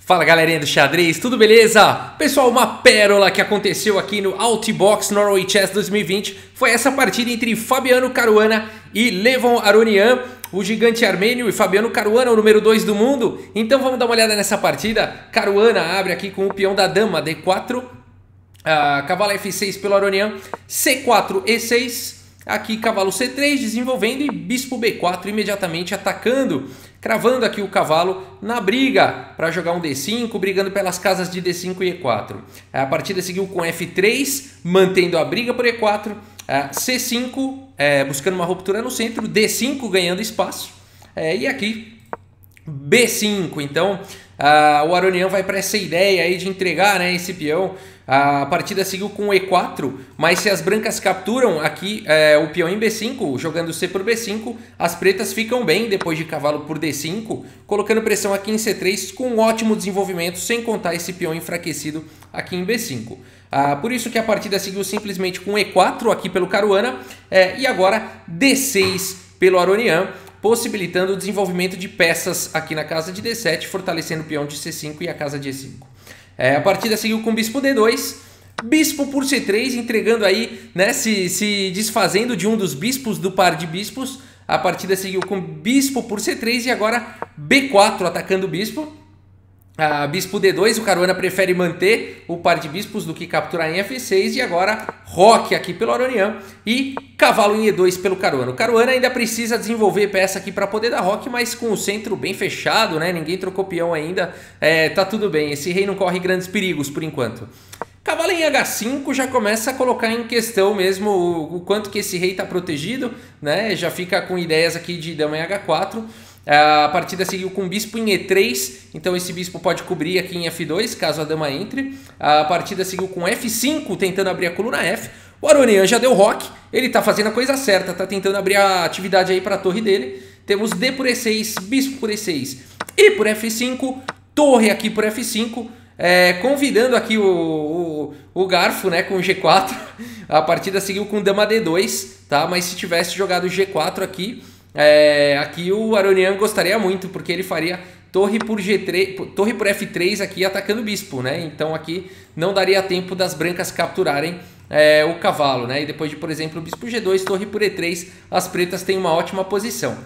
Fala galerinha do xadrez, tudo beleza? Pessoal, uma pérola que aconteceu aqui no Altibox Norway Chess 2020 foi essa partida entre Fabiano Caruana e Levon Aronian, o gigante armênio, e Fabiano Caruana, o número 2 do mundo. Então vamos dar uma olhada nessa partida. Caruana abre aqui com o peão da dama, D4, cavalo F6 pelo Aronian, C4, E6, aqui cavalo C3 desenvolvendo e bispo B4 imediatamente atacando, cravando aqui o cavalo na briga para jogar um D5, brigando pelas casas de D5 e E4. A partida seguiu com F3, mantendo a briga por E4, C5, buscando uma ruptura no centro, D5 ganhando espaço, e aqui B5. Então o Aronian vai para essa ideia aí de entregar, né, esse peão. A partida seguiu com E4, mas se as brancas capturam aqui o peão em B5, jogando C por B5, as pretas ficam bem depois de cavalo por D5, colocando pressão aqui em C3 com um ótimo desenvolvimento, sem contar esse peão enfraquecido aqui em B5. Por isso que a partida seguiu simplesmente com E4 aqui pelo Caruana, e agora D6 pelo Aronian, possibilitando o desenvolvimento de peças aqui na casa de D7, fortalecendo o peão de C5 e a casa de E5. A partida seguiu com bispo D2, bispo por C3, entregando aí, né, se desfazendo de um dos bispos do par de bispos. A partida seguiu com bispo por C3 e agora B4 atacando o bispo. Bispo D2, o Caruana prefere manter o par de bispos do que capturar em F6, e agora roque aqui pelo Aronian e cavalo em E2 pelo Caruana. O Caruana ainda precisa desenvolver peça aqui para poder dar roque, mas com o centro bem fechado, né? Ninguém trocou peão ainda, tá tudo bem. Esse rei não corre grandes perigos por enquanto. Cavalo em H5 já começa a colocar em questão mesmo o quanto que esse rei está protegido, né? Já fica com ideias aqui de dama em H4. A partida seguiu com bispo em E3, então esse bispo pode cobrir aqui em F2, caso a dama entre. A partida seguiu com F5, tentando abrir a coluna F. O Aronian já deu roque, ele está fazendo a coisa certa, está tentando abrir a atividade aí para a torre dele. Temos D por E6, bispo por E6 e por F5, torre aqui por F5, convidando aqui o garfo, né, com o G4. A partida seguiu com dama D2, tá? Mas se tivesse jogado G4 aqui, aqui o Aronian gostaria muito, porque ele faria torre por G3, torre por F3 aqui atacando o bispo, né? Então aqui não daria tempo das brancas capturarem o cavalo, né? E depois de, por exemplo, bispo G2, torre por E3, as pretas têm uma ótima posição.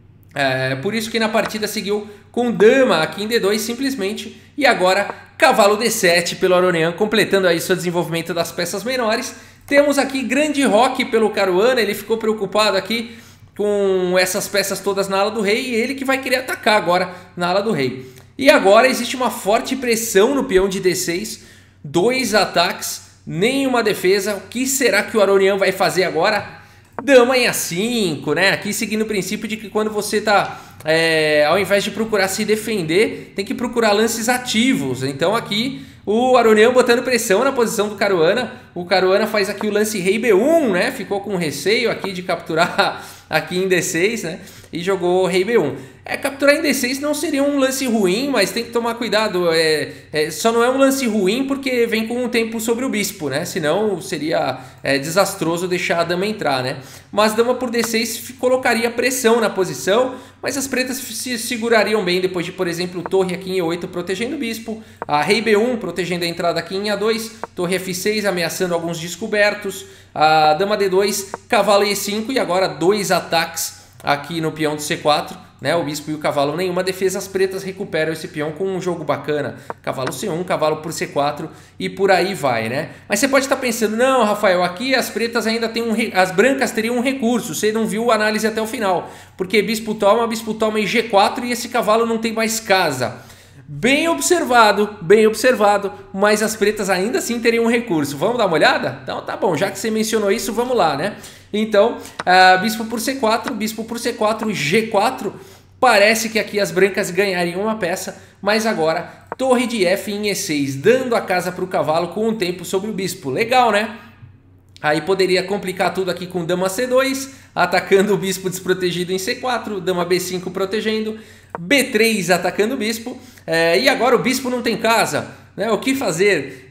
Por isso que na partida seguiu com dama aqui em D2 simplesmente, e agora cavalo D7 pelo Aronian, completando aí seu desenvolvimento das peças menores. Temos aqui grande roque pelo Caruana, ele ficou preocupado aqui com essas peças todas na ala do rei, e ele que vai querer atacar agora na ala do rei. E agora existe uma forte pressão no peão de D6, 2 ataques, nenhuma defesa. O que será que o Aronian vai fazer agora? Dama em A5, né? Aqui seguindo o princípio de que quando você tá, ao invés de procurar se defender, tem que procurar lances ativos. Então aqui o Aronian botando pressão na posição do Caruana. O Caruana faz aqui o lance rei B1, né? Ficou com receio aqui de capturar aqui em D6, né? E jogou rei B1. Capturar em D6 não seria um lance ruim, mas tem que tomar cuidado. Só não é um lance ruim porque vem com um tempo sobre o bispo, né? Senão seria desastroso deixar a dama entrar, né? Mas dama por D6 colocaria pressão na posição, mas as pretas se segurariam bem depois de, por exemplo, torre aqui em E8 protegendo o bispo, a rei B1 protegendo a entrada aqui em A2, torre F6 ameaçando alguns descobertos, a dama D2, cavalo E5 e agora 2 ataques aqui no peão do C4, né? O bispo e o cavalo nenhuma defesa, as pretas recuperam esse peão com um jogo bacana, cavalo C1, cavalo por C4 e por aí vai, né? Mas você pode estar pensando, não, Rafael, aqui as pretas ainda têm as brancas teriam um recurso, você não viu a análise até o final, porque bispo toma em G4 e esse cavalo não tem mais casa. Bem observado, mas as pretas ainda assim teriam um recurso. Vamos dar uma olhada? Então tá bom, já que você mencionou isso, vamos lá, né? Então, bispo por C4, G4, parece que aqui as brancas ganhariam uma peça, mas agora torre de F em E6, dando a casa para o cavalo com um tempo sobre o bispo. Legal, né? Aí poderia complicar tudo aqui com dama C2, atacando o bispo desprotegido em C4, dama B5 protegendo, B3 atacando o bispo, e agora o bispo não tem casa, né? O que fazer?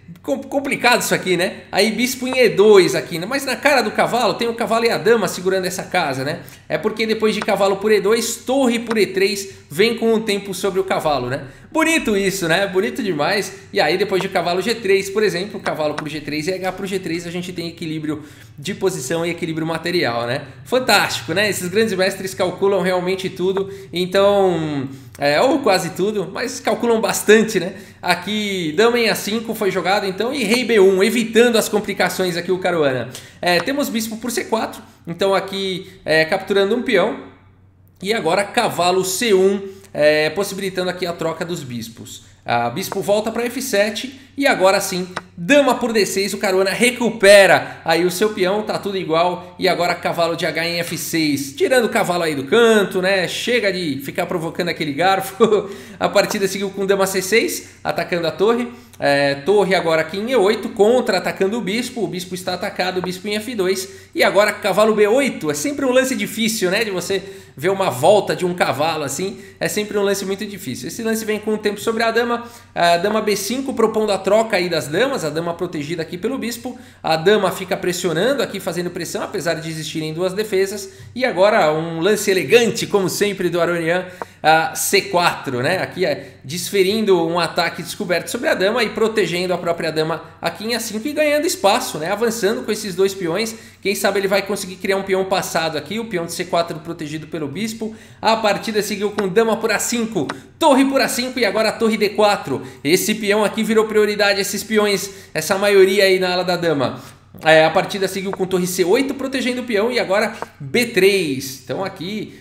complicado isso aqui, né? Aí bispo em E2 aqui, né? Mas na cara do cavalo tem o cavalo e a dama segurando essa casa, né? É porque depois de cavalo por E2, torre por E3 vem com o tempo sobre o cavalo, né? Bonito isso, né? Bonito demais. E aí depois de cavalo G3, por exemplo, cavalo por G3 e H por G3, a gente tem equilíbrio de posição e equilíbrio material, né? Fantástico, né? Esses grandes mestres calculam realmente tudo, então... ou quase tudo, mas calculam bastante, né? Aqui, dama em A5 foi jogado, então, e rei B1, evitando as complicações aqui o Caruana. Temos bispo por C4, então aqui capturando um peão, e agora cavalo C1, possibilitando aqui a troca dos bispos. Bispo volta para F7 e agora sim, dama por D6, o Caruana recupera aí o seu peão, tá tudo igual. E agora cavalo de H em F6, tirando o cavalo aí do canto, né? Chega de ficar provocando aquele garfo. A partida seguiu com dama C6, atacando a torre. Torre agora aqui em E8, contra-atacando o bispo está atacado, o bispo em F2. E agora cavalo B8, é sempre um lance difícil, né? De você ver uma volta de um cavalo assim, é sempre um lance muito difícil. Esse lance vem com o tempo sobre a dama B5 propondo a troca aí das damas, a dama protegida aqui pelo bispo, a dama fica pressionando aqui, fazendo pressão, apesar de existirem duas defesas, e agora um lance elegante, como sempre, do Aronian, C4, né? Aqui desferindo um ataque descoberto sobre a dama e protegendo a própria dama aqui em A5 e ganhando espaço, né? Avançando com esses dois peões, quem sabe ele vai conseguir criar um peão passado aqui, o peão de C4 protegido pelo bispo. A partida seguiu com dama por A5, torre por A5 e agora torre D4. Esse peão aqui virou prioridade, esses peões, essa maioria aí na ala da dama. A partida seguiu com torre C8 protegendo o peão e agora B3. Então aqui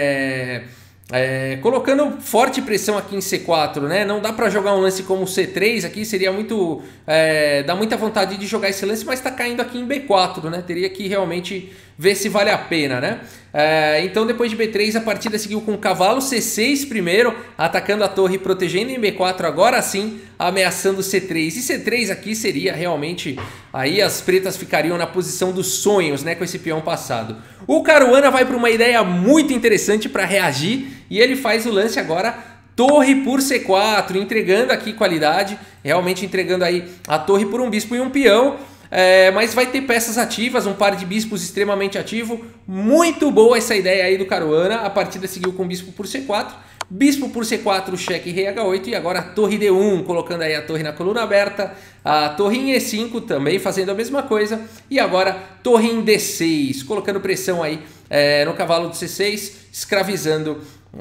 colocando forte pressão aqui em C4, né? Não dá para jogar um lance como C3 aqui, seria muito... dá muita vontade de jogar esse lance, mas está caindo aqui em B4, né? Teria que realmente ver se vale a pena, né? Então depois de B3 a partida seguiu com cavalo C6 primeiro, atacando a torre, protegendo em B4, agora sim ameaçando C3. E C3 aqui seria realmente... Aí as pretas ficariam na posição dos sonhos, né? Com esse peão passado. O Caruana vai para uma ideia muito interessante para reagir e ele faz o lance agora torre por C4, entregando aqui qualidade, realmente entregando aí a torre por um bispo e um peão. Mas vai ter peças ativas, um par de bispos extremamente ativo. Muito boa essa ideia aí do Caruana. A partida seguiu com bispo por C4, bispo por C4, cheque, rei H8 e agora torre D1, colocando aí a torre na coluna aberta. A torre em E5 também fazendo a mesma coisa. E agora torre em D6, colocando pressão aí no cavalo de C6, escravizando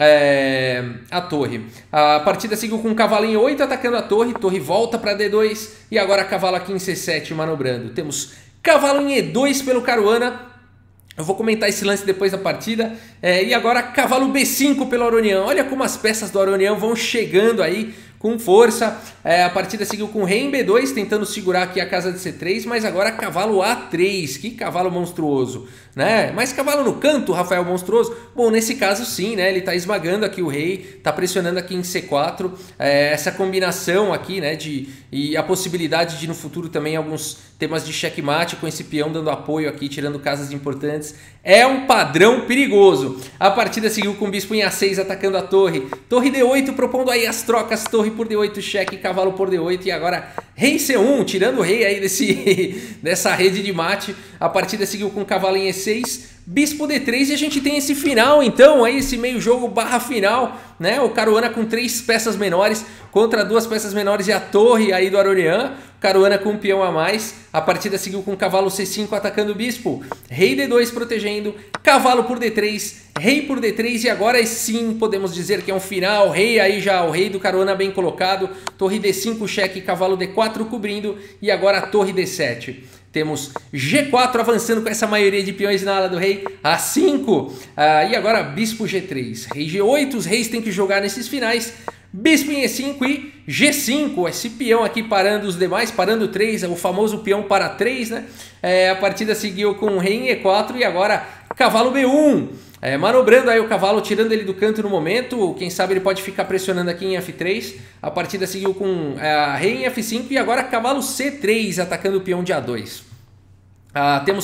a torre. A partida seguiu com cavalo em 8 atacando a torre, torre volta para D2 e agora cavalo aqui em C7 manobrando. Temos cavalo em E2 pelo Caruana. Eu vou comentar esse lance depois da partida. E agora cavalo B5 pelo Aronian. Olha como as peças do Aronian vão chegando aí com força. A partida seguiu com rei em B2, tentando segurar aqui a casa de C3, mas agora cavalo A3. Que cavalo monstruoso, né? Mas cavalo no canto, Rafael, monstruoso? Bom, nesse caso sim, né? Ele está esmagando aqui o rei, está pressionando aqui em C4. Essa combinação aqui, né? E a possibilidade de no futuro também alguns temas de checkmate com esse peão dando apoio aqui, tirando casas importantes. É um padrão perigoso. A partida seguiu com o bispo em A6 atacando a torre. Torre D8 propondo aí as trocas. Torre por D8, cheque, cavalo por D8 e agora rei C1, tirando o rei aí dessa rede de mate. A partida seguiu com cavalo em E6, bispo D3 e a gente tem esse final então, aí esse meio jogo barra final, né? O Caruana com 3 peças menores contra 2 peças menores e a torre aí do Aronian. Caruana com um peão a mais. A partida seguiu com cavalo C5 atacando o bispo, rei D2 protegendo, cavalo por D3, rei por D3 e agora sim podemos dizer que é um final. Rei aí já, o rei do Caruana bem colocado, torre D5 cheque, cavalo D4 cobrindo e agora a torre D7. Temos G4 avançando com essa maioria de peões na ala do rei, A5 e agora bispo G3, rei G8, os reis têm que jogar nesses finais. Bispo em E5 e G5, esse peão aqui parando os demais, parando 3, o famoso peão para 3, né? A partida seguiu com rei em E4 e agora cavalo B1, manobrando aí o cavalo, tirando ele do canto no momento, quem sabe ele pode ficar pressionando aqui em F3. A partida seguiu com rei em F5 e agora cavalo C3 atacando o peão de A2. Temos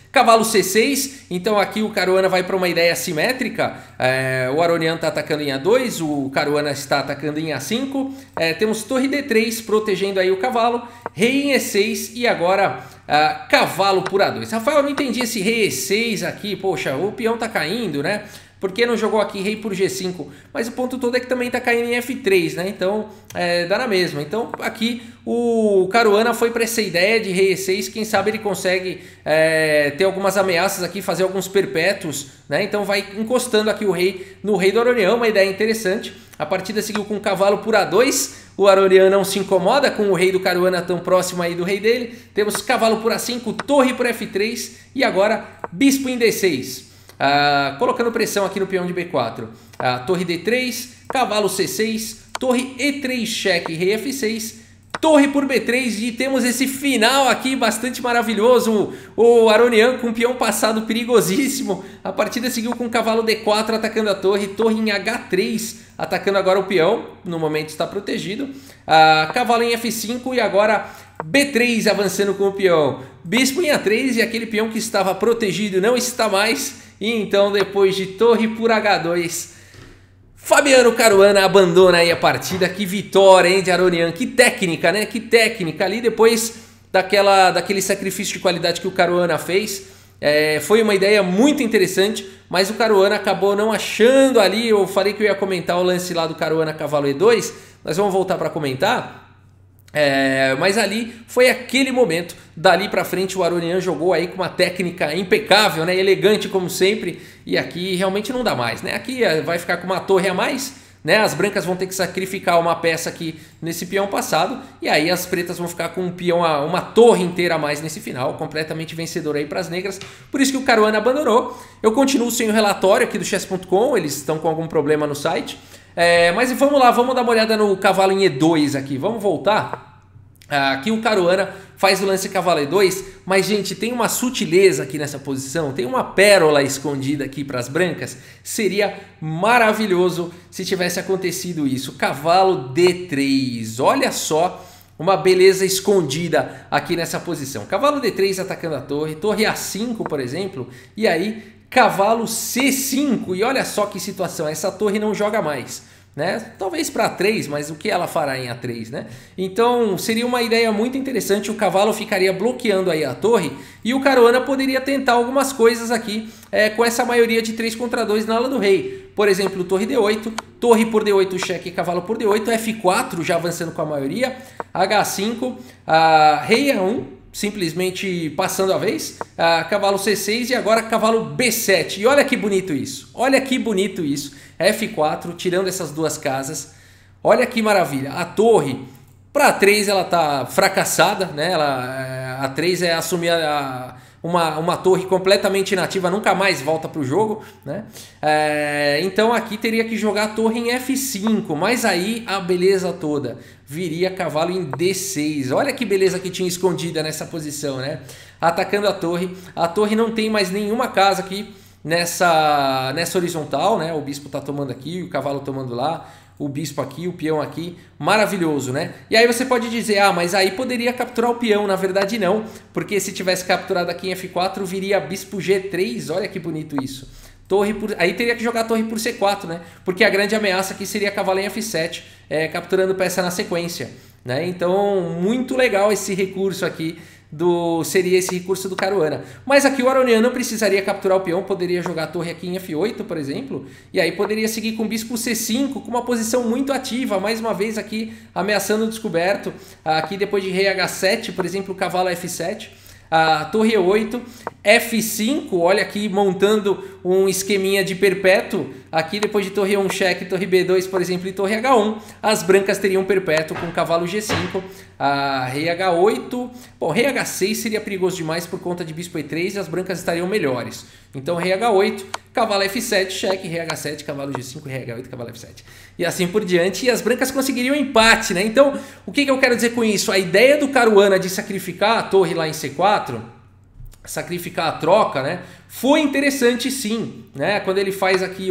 Cavalo C6, então aqui o Caruana vai para uma ideia assimétrica, o Aronian está atacando em A2, o Caruana está atacando em A5, temos torre D3 protegendo aí o cavalo, rei em E6 e agora cavalo por A2. Rafael, eu não entendi esse rei E6 aqui, poxa, o peão está caindo, né? Por que não jogou aqui rei por G5? Mas o ponto todo é que também está caindo em F3, né? Então, dá na mesma. Então, aqui o Caruana foi para essa ideia de rei E6. Quem sabe ele consegue ter algumas ameaças aqui, fazer alguns perpétuos, né? Então, vai encostando aqui o rei no rei do Aronian, uma ideia interessante. A partida seguiu com cavalo por A2. O Aronian não se incomoda com o rei do Caruana tão próximo aí do rei dele. Temos cavalo por A5, torre por F3 e agora bispo em D6. Colocando pressão aqui no peão de B4, torre D3, cavalo C6, torre E3 cheque, rei F6, torre por B3 e temos esse final aqui bastante maravilhoso, o Aronian com o peão passado perigosíssimo. A partida seguiu com cavalo D4 atacando a torre, torre em H3 atacando agora o peão, no momento está protegido, cavalo em F5 e agora B3 avançando com o peão, bispo em A3 e aquele peão que estava protegido não está mais. E então, depois de torre por H2, Fabiano Caruana abandona aí a partida. Que vitória, hein, de Aronian. Que técnica, né? Que técnica ali depois daquele sacrifício de qualidade que o Caruana fez. Foi uma ideia muito interessante, mas o Caruana acabou não achando ali. Eu falei que eu ia comentar o lance lá do Caruana cavalo E2. Nós vamos voltar para comentar. Mas ali foi aquele momento. Dali pra frente o Aronian jogou aí com uma técnica impecável, né? Elegante como sempre. E aqui realmente não dá mais, né? Aqui vai ficar com uma torre a mais, né? As brancas vão ter que sacrificar uma peça aqui nesse peão passado. E aí as pretas vão ficar com um peão, uma torre inteira a mais nesse final. Completamente vencedor aí para as negras. Por isso que o Caruana abandonou. Eu continuo sem o relatório aqui do chess.com. Eles estão com algum problema no site. Mas vamos lá, vamos dar uma olhada no cavalo em E2 aqui. Vamos voltar. Aqui o Caruana faz o lance cavalo E2, mas gente, tem uma sutileza aqui nessa posição, tem uma pérola escondida aqui para as brancas. Seria maravilhoso se tivesse acontecido isso. Cavalo D3, olha só uma beleza escondida aqui nessa posição. Cavalo D3 atacando a torre, torre A5 por exemplo, e aí cavalo C5, e olha só que situação, essa torre não joga mais. Né? Talvez para A3, mas o que ela fará em A3, né? Então seria uma ideia muito interessante. O cavalo ficaria bloqueando aí a torre e o Caruana poderia tentar algumas coisas aqui com essa maioria de 3 contra 2 na ala do rei. Por exemplo, torre D8, torre por D8 cheque, cavalo por D8, F4 já avançando com a maioria, H5, rei A1, simplesmente passando a vez, cavalo C6 e agora cavalo B7. E olha que bonito isso, olha que bonito isso. F4, tirando essas duas casas. Olha que maravilha. A torre, para A3 ela tá fracassada, né? A A3 é assumir uma torre completamente inativa, nunca mais volta para o jogo, né? Então aqui teria que jogar a torre em F5, mas aí a beleza toda. Viria cavalo em D6. Olha que beleza que tinha escondida nessa posição, né? Atacando a torre não tem mais nenhuma casa aqui nessa horizontal, né? O bispo tá tomando aqui, o cavalo tomando lá, o bispo aqui, o peão aqui, maravilhoso, né? E aí você pode dizer, mas aí poderia capturar o peão. Na verdade não, porque se tivesse capturado aqui em F4, viria bispo G3, olha que bonito isso. Aí teria que jogar torre por C4, né? Porque a grande ameaça aqui seria cavalo em F7, capturando peça na sequência, né? Então, muito legal esse recurso aqui. Seria esse recurso do Caruana. Mas aqui o Aronian não precisaria capturar o peão, poderia jogar a torre aqui em F8, por exemplo, e aí poderia seguir com o bispo C5, com uma posição muito ativa, mais uma vez aqui ameaçando o descoberto. Aqui depois de rei H7, por exemplo, o cavalo F7, a torre E8, F5, olha aqui montando um esqueminha de perpétuo. Aqui depois de torre E1 cheque, torre B2 por exemplo e torre H1, as brancas teriam perpétuo com cavalo G5, rei H8, bom, rei H6 seria perigoso demais por conta de bispo E3 e as brancas estariam melhores. Então rei H8, cavalo F7 cheque, rei H7, cavalo G5, rei H8, cavalo F7 e assim por diante, e as brancas conseguiriam empate, né? Então o que eu quero dizer com isso? A ideia do Caruana de sacrificar a torre lá em C4, sacrificar a troca, né? Foi interessante sim, né? Quando ele faz aqui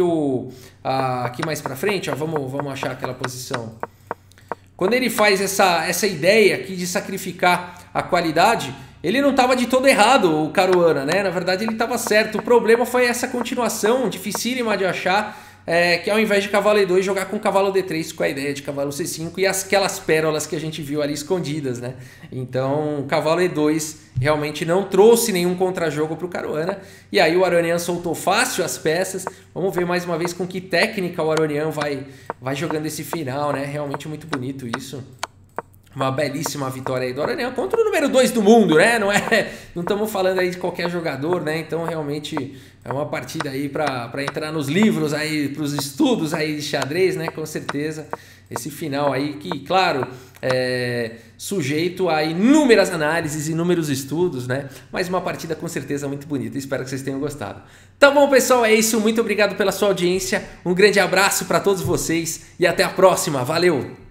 aqui mais para frente, ó, vamos achar aquela posição. Quando ele faz essa ideia aqui de sacrificar a qualidade, ele não estava de todo errado, o Caruana, né? Na verdade ele estava certo. O problema foi essa continuação dificílima de achar, que ao invés de cavalo E2 jogar com cavalo D3 com a ideia de cavalo C5 e aquelas pérolas que a gente viu ali escondidas, né? Então cavalo E2 realmente não trouxe nenhum contra-jogo para o Caruana. E aí o Aronian soltou fácil as peças. Vamos ver mais uma vez com que técnica o Aronian vai jogando esse final, né? Realmente muito bonito isso. Uma belíssima vitória aí do Aronian contra o número 2 do mundo, né? Não estamos falando aí de qualquer jogador, né? Então realmente é uma partida aí para entrar nos livros aí, para os estudos aí de xadrez, né? Com certeza. Esse final aí que, claro, é sujeito a inúmeras análises, inúmeros estudos, né? Mas uma partida com certeza muito bonita. Espero que vocês tenham gostado. Tá bom, pessoal, é isso. Muito obrigado pela sua audiência. Um grande abraço para todos vocês e até a próxima. Valeu!